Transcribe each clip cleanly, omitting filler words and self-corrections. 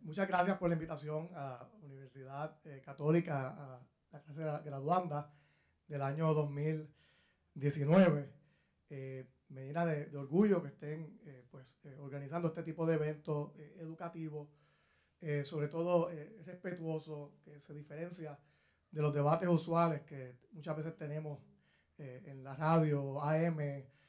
Muchas gracias por la invitación a la Universidad Católica, a la clase graduanda del año 2019. Me llena de orgullo que estén organizando este tipo de eventos educativos, sobre todo respetuoso, que se diferencia de los debates usuales que muchas veces tenemos en la radio, AM,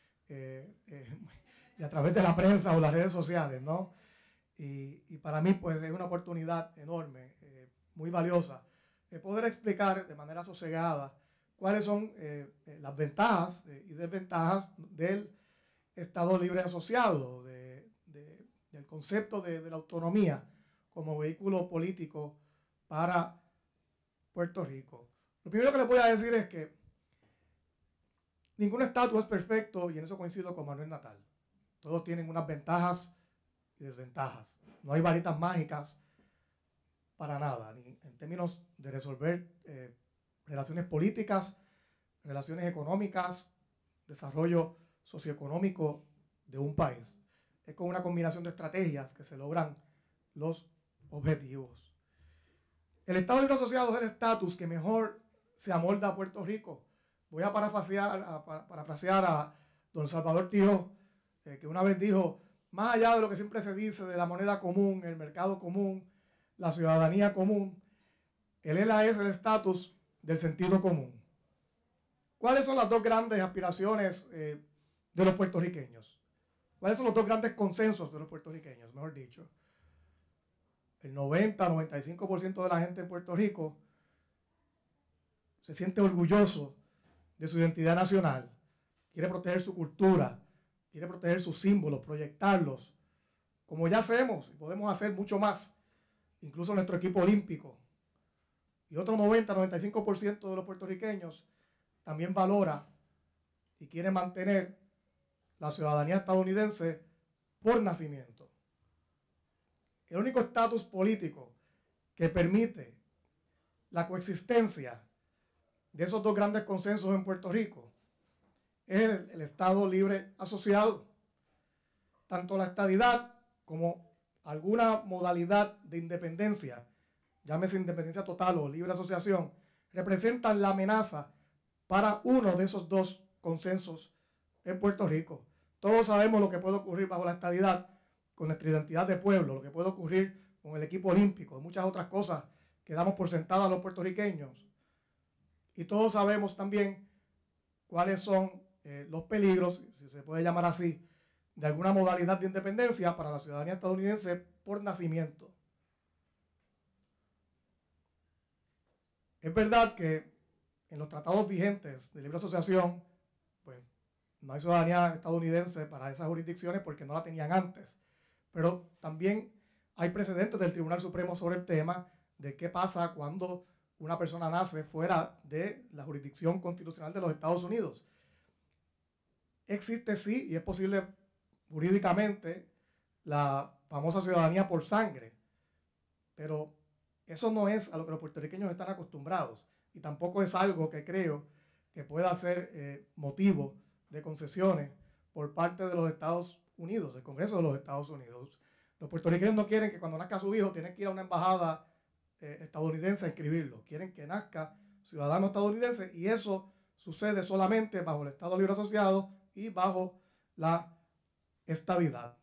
y a través de la prensa o las redes sociales, ¿no? Y para mí, pues, es una oportunidad enorme, muy valiosa, de poder explicar de manera sosegada cuáles son las ventajas y desventajas del Estado Libre Asociado, del concepto de la autonomía como vehículo político para Puerto Rico. Lo primero que les voy a decir es que ningún estatus es perfecto, y en eso coincido con Manuel Natal. Todos tienen unas ventajas y desventajas. No hay varitas mágicas para nada, ni en términos de resolver relaciones políticas, relaciones económicas, desarrollo socioeconómico de un país. Es con una combinación de estrategias que se logran los objetivos. El Estado Libre Asociado es el estatus que mejor se amolda a Puerto Rico. Voy a parafrasear a don Salvador Tío, que una vez dijo: más allá de lo que siempre se dice de la moneda común, el mercado común, la ciudadanía común, el ELA es el estatus del sentido común. ¿Cuáles son las dos grandes aspiraciones de los puertorriqueños? ¿Cuáles son los dos grandes consensos de los puertorriqueños, mejor dicho? El 90-95% de la gente en Puerto Rico se siente orgulloso de su identidad nacional, quiere proteger su cultura, quiere proteger sus símbolos, proyectarlos, como ya hacemos y podemos hacer mucho más, incluso nuestro equipo olímpico. Y otro 90-95% de los puertorriqueños también valora y quiere mantener la ciudadanía estadounidense por nacimiento. El único estatus político que permite la coexistencia de esos dos grandes consensos en Puerto Rico es el Estado Libre Asociado. Tanto la estadidad como alguna modalidad de independencia, llámese independencia total o libre asociación, representan la amenaza para uno de esos dos consensos en Puerto Rico. Todos sabemos lo que puede ocurrir bajo la estadidad con nuestra identidad de pueblo, lo que puede ocurrir con el equipo olímpico, muchas otras cosas que damos por sentadas los puertorriqueños. Y todos sabemos también cuáles son los peligros, si se puede llamar así, de alguna modalidad de independencia para la ciudadanía estadounidense por nacimiento. Es verdad que en los tratados vigentes de libre asociación, pues no hay ciudadanía estadounidense para esas jurisdicciones porque no la tenían antes. Pero también hay precedentes del Tribunal Supremo sobre el tema de qué pasa cuando una persona nace fuera de la jurisdicción constitucional de los Estados Unidos. Existe, sí, y es posible jurídicamente, la famosa ciudadanía por sangre, pero eso no es a lo que los puertorriqueños están acostumbrados, y tampoco es algo que creo que pueda ser motivo de concesiones por parte de los Estados Unidos, del Congreso de los Estados Unidos. Los puertorriqueños no quieren que cuando nazca su hijo tienen que ir a una embajada estadounidense a inscribirlo. Quieren que nazca ciudadano estadounidense, y eso sucede solamente bajo el Estado Libre Asociado y bajo la estadidad.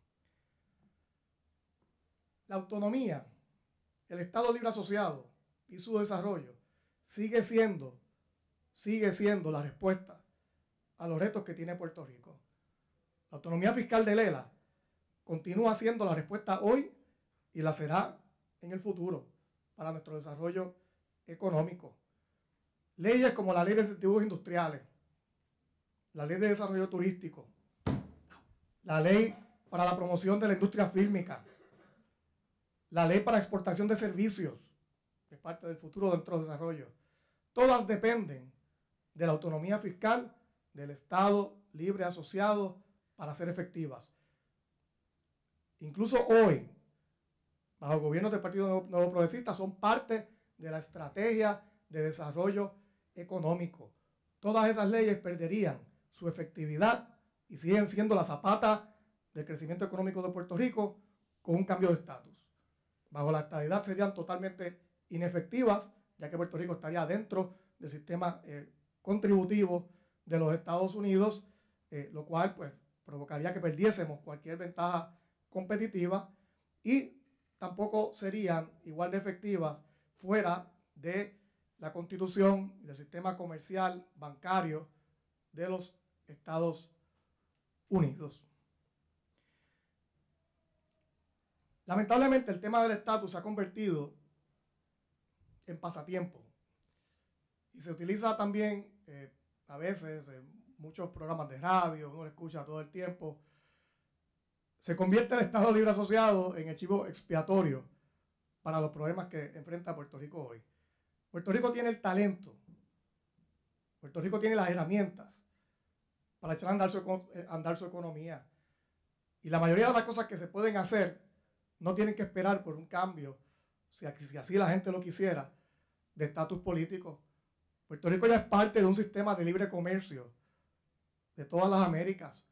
La autonomía, el Estado Libre Asociado y su desarrollo sigue siendo la respuesta a los retos que tiene Puerto Rico. La autonomía fiscal del ELA continúa siendo la respuesta hoy y la será en el futuro para nuestro desarrollo económico. Leyes como la Ley de Incentivos Industriales, la Ley de Desarrollo Turístico, la Ley para la Promoción de la Industria Fílmica, la Ley para Exportación de Servicios, que es parte del futuro de nuestro desarrollo, todas dependen de la autonomía fiscal del Estado Libre Asociado para ser efectivas. Incluso hoy, bajo gobiernos del Partido Nuevo Progresista, son parte de la estrategia de desarrollo económico. Todas esas leyes perderían su efectividad y siguen siendo la zapata del crecimiento económico de Puerto Rico con un cambio de estatus. bajo la estadidad serían totalmente inefectivas, ya que Puerto Rico estaría dentro del sistema contributivo de los Estados Unidos, lo cual pues provocaría que perdiésemos cualquier ventaja competitiva, y tampoco serían igual de efectivas fuera de la Constitución y del sistema comercial bancario de los Estados Unidos. Lamentablemente, el tema del estatus se ha convertido en pasatiempo y se utiliza también a veces en muchos programas de radio, uno lo escucha todo el tiempo. Se convierte el Estado Libre Asociado en el chivo expiatorio para los problemas que enfrenta Puerto Rico hoy. Puerto Rico tiene el talento, Puerto Rico tiene las herramientas para echar a andar su economía, y la mayoría de las cosas que se pueden hacer no tienen que esperar por un cambio, si así la gente lo quisiera, de estatus político. Puerto Rico ya es parte de un sistema de libre comercio de todas las Américas,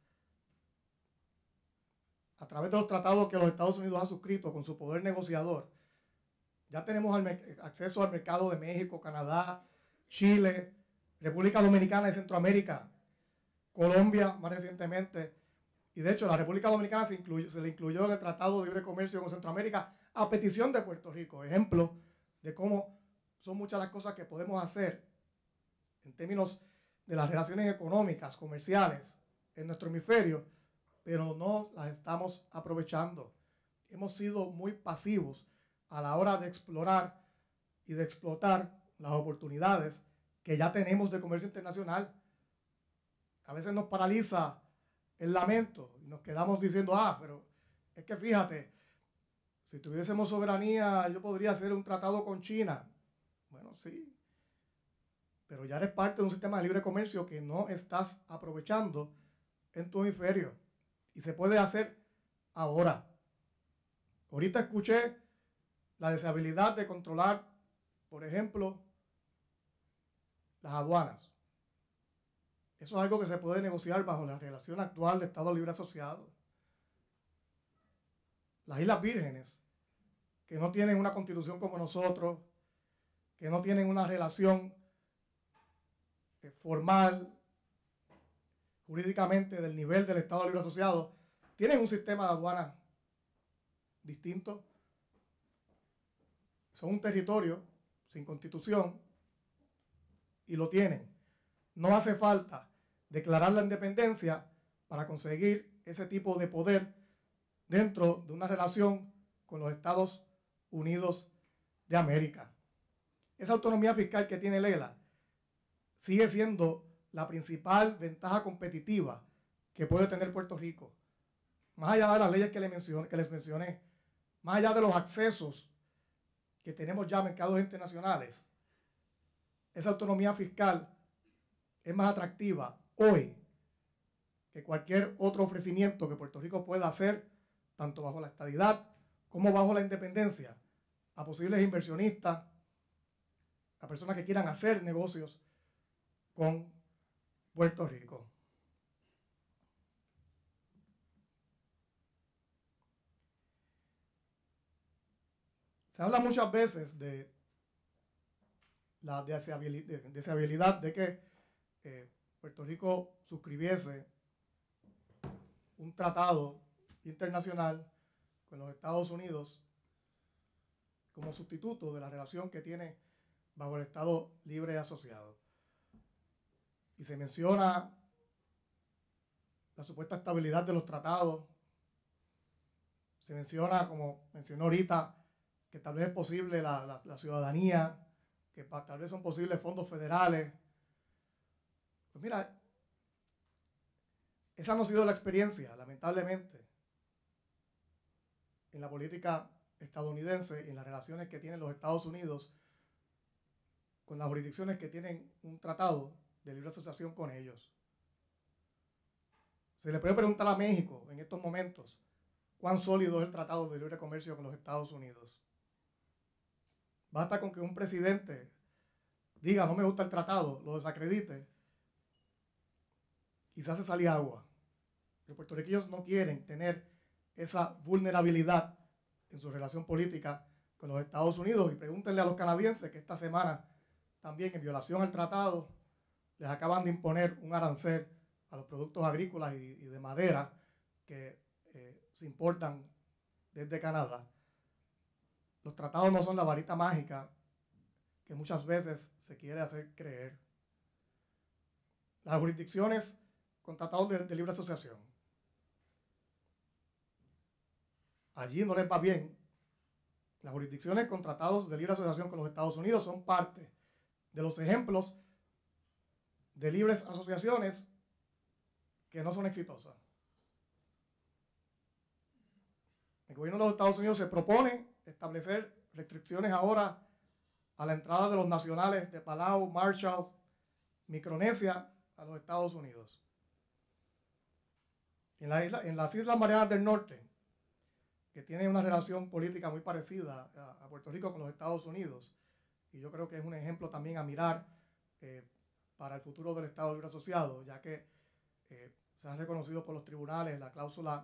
a través de los tratados que los Estados Unidos ha suscrito con su poder negociador. Ya tenemos acceso al mercado de México, Canadá, Chile, República Dominicana y Centroamérica, Colombia más recientemente. Y de hecho, la República Dominicana se le incluyó en el Tratado de Libre Comercio con Centroamérica a petición de Puerto Rico. Ejemplo de cómo son muchas las cosas que podemos hacer en términos de las relaciones económicas, comerciales en nuestro hemisferio, pero no las estamos aprovechando. Hemos sido muy pasivos a la hora de explorar y de explotar las oportunidades que ya tenemos de comercio internacional. A veces nos paraliza el lamento y nos quedamos diciendo, pero es que fíjate, si tuviésemos soberanía yo podría hacer un tratado con China. Bueno, sí, pero ya eres parte de un sistema de libre comercio que no estás aprovechando en tu hemisferio, y se puede hacer ahora. Ahorita escuché la deshabilidad de controlar, por ejemplo, las aduanas. Eso es algo que se puede negociar bajo la relación actual de Estado Libre Asociado. Las Islas Vírgenes, que no tienen una constitución como nosotros, que no tienen una relación formal, jurídicamente del nivel del Estado Libre Asociado, tienen un sistema de aduanas distinto. Son un territorio sin constitución y lo tienen. No hace falta declarar la independencia para conseguir ese tipo de poder dentro de una relación con los Estados Unidos de América. Esa autonomía fiscal que tiene Lela sigue siendo la principal ventaja competitiva que puede tener Puerto Rico. Más allá de las leyes que les mencioné, más allá de los accesos que tenemos ya a mercados internacionales, esa autonomía fiscal es más atractiva hoy que cualquier otro ofrecimiento que Puerto Rico pueda hacer, tanto bajo la estadidad como bajo la independencia, a posibles inversionistas, a personas que quieran hacer negocios con Puerto Rico. Se habla muchas veces de la deseabilidad de que Puerto Rico suscribiese un tratado internacional con los Estados Unidos como sustituto de la relación que tiene bajo el Estado Libre Asociado. Y se menciona la supuesta estabilidad de los tratados. Se menciona, como mencionó ahorita, que tal vez es posible la ciudadanía, que tal vez son posibles fondos federales. Pues mira, esa no ha sido la experiencia, lamentablemente, en la política estadounidense, en las relaciones que tienen los Estados Unidos con las jurisdicciones que tienen un tratado de libre asociación con ellos. Se le puede preguntar a México en estos momentos cuán sólido es el tratado de libre comercio con los Estados Unidos. Basta con que un presidente diga no me gusta el tratado, lo desacredite y se hace salir agua. Los puertorriqueños no quieren tener esa vulnerabilidad en su relación política con los Estados Unidos, y pregúntenle a los canadienses que esta semana también, en violación al tratado, les acaban de imponer un arancel a los productos agrícolas y de madera que se importan desde Canadá. Los tratados no son la varita mágica que muchas veces se quiere hacer creer. Las jurisdicciones con tratados de libre asociación, allí no les va bien. Las jurisdicciones con tratados de libre asociación con los Estados Unidos son parte de los ejemplos de libres asociaciones que no son exitosas. El gobierno de los Estados Unidos se propone establecer restricciones ahora a la entrada de los nacionales de Palau, Marshall, Micronesia a los Estados Unidos. En las Islas Marianas del Norte, que tienen una relación política muy parecida a Puerto Rico con los Estados Unidos, y yo creo que es un ejemplo también a mirar para el futuro del Estado Libre Asociado, ya que se ha reconocido por los tribunales la cláusula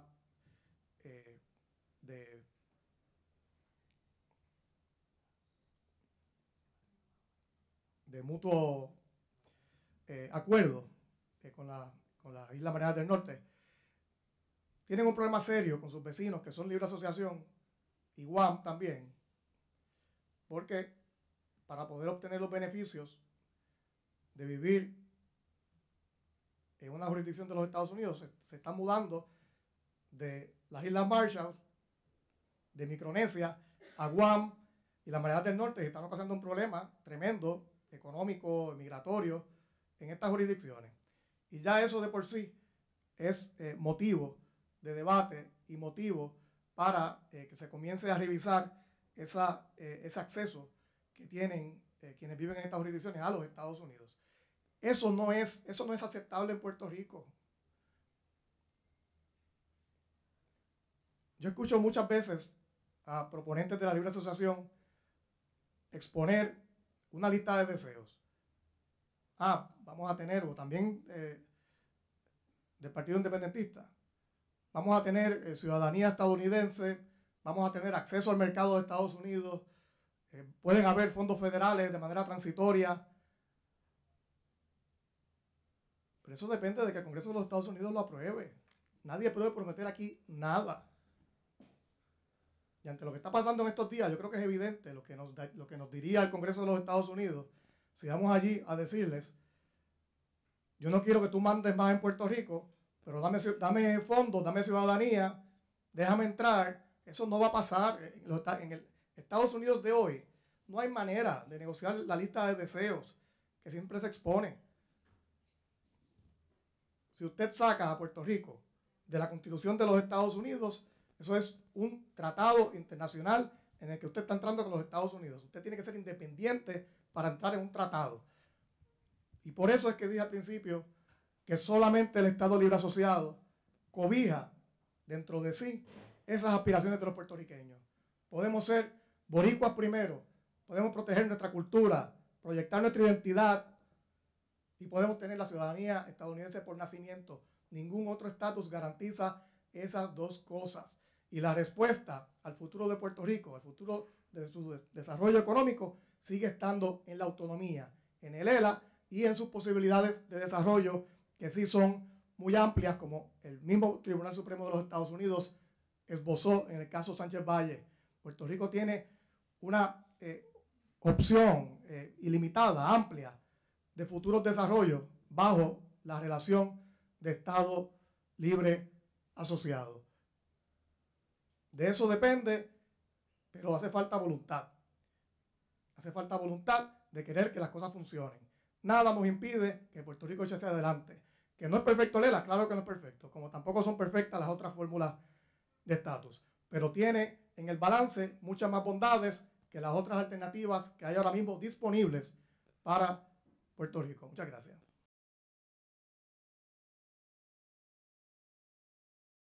de mutuo acuerdo con las Islas Marianas del Norte. Tienen un problema serio con sus vecinos que son libre asociación y Guam también, porque para poder obtener los beneficios de vivir en una jurisdicción de los Estados Unidos se están mudando de las Islas Marshall, de Micronesia, a Guam y las Marianas del Norte, y están ocasionando un problema tremendo económico, migratorio en estas jurisdicciones. Y ya eso de por sí es motivo de debate y motivo para que se comience a revisar ese acceso que tienen quienes viven en estas jurisdicciones a los Estados Unidos. Eso no es aceptable en Puerto Rico. Yo escucho muchas veces a proponentes de la libre asociación exponer una lista de deseos. Vamos a tener, o también del Partido Independentista, vamos a tener ciudadanía estadounidense, vamos a tener acceso al mercado de Estados Unidos, pueden haber fondos federales de manera transitoria. Pero eso depende de que el Congreso de los Estados Unidos lo apruebe. Nadie puede prometer aquí nada. Y ante lo que está pasando en estos días, yo creo que es evidente lo que nos diría el Congreso de los Estados Unidos si vamos allí a decirles: yo no quiero que tú mandes más en Puerto Rico, pero dame fondos, dame ciudadanía, déjame entrar. Eso no va a pasar. En el Estados Unidos de hoy no hay manera de negociar la lista de deseos que siempre se expone. Si usted saca a Puerto Rico de la Constitución de los Estados Unidos, eso es un tratado internacional en el que usted está entrando con los Estados Unidos. Usted tiene que ser independiente para entrar en un tratado. Y por eso es que dije al principio que solamente el Estado Libre Asociado cobija dentro de sí esas aspiraciones de los puertorriqueños. Podemos ser boricuas primero, podemos proteger nuestra cultura, proyectar nuestra identidad y podemos tener la ciudadanía estadounidense por nacimiento. Ningún otro estatus garantiza esas dos cosas. Y la respuesta al futuro de Puerto Rico, al futuro de su desarrollo económico, sigue estando en la autonomía, en el ELA y en sus posibilidades de desarrollo, que sí son muy amplias, como el mismo Tribunal Supremo de los Estados Unidos esbozó en el caso Sánchez Valle. Puerto Rico tiene una opción ilimitada, amplia, de futuros desarrollos bajo la relación de Estado libre asociado. De eso depende, pero hace falta voluntad. Hace falta voluntad de querer que las cosas funcionen. Nada nos impide que Puerto Rico eche hacia adelante. Que no es perfecto el ELA, claro que no es perfecto, como tampoco son perfectas las otras fórmulas de estatus, pero tiene en el balance muchas más bondades que las otras alternativas que hay ahora mismo disponibles para Puerto Rico. Muchas gracias.